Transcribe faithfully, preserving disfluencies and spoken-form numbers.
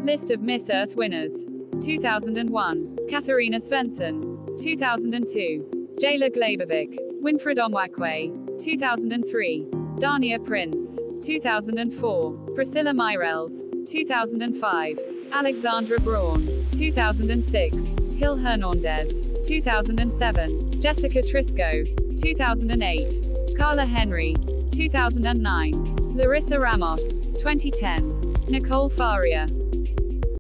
List of Miss Earth winners. two thousand one. Katharina Svensson. two thousand two. Jayla Glebovic. Winfred Onwakwe. two thousand three. Dania Prince. two thousand four. Priscilla Myrels. two thousand five. Alexandra Braun. two thousand six. Hill Hernandez. two thousand seven. Jessica Trisco. two thousand eight. Carla Henry. two thousand nine. Larissa Ramos. twenty ten. Nicole Faria.